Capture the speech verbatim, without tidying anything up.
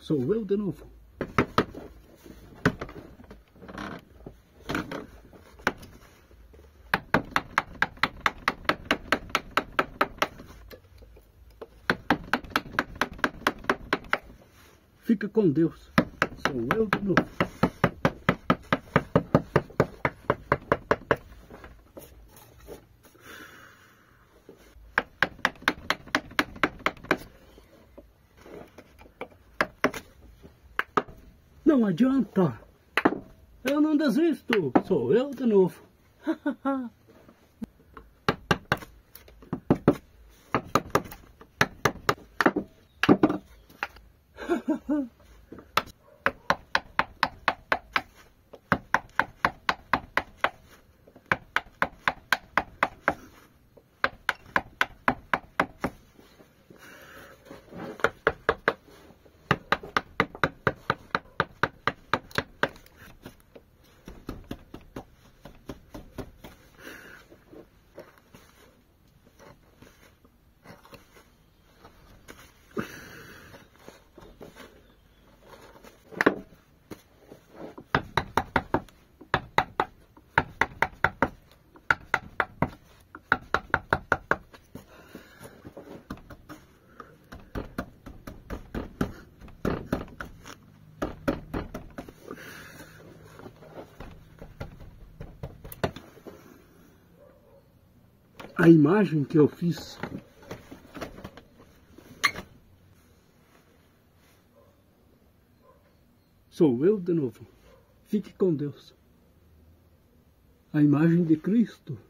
Sou eu de novo. Fica com Deus. Sou eu de novo. Não adianta. Eu não desisto. Sou eu de novo. A imagem que eu fiz sou eu de novo. Fique com Deus. A imagem de Cristo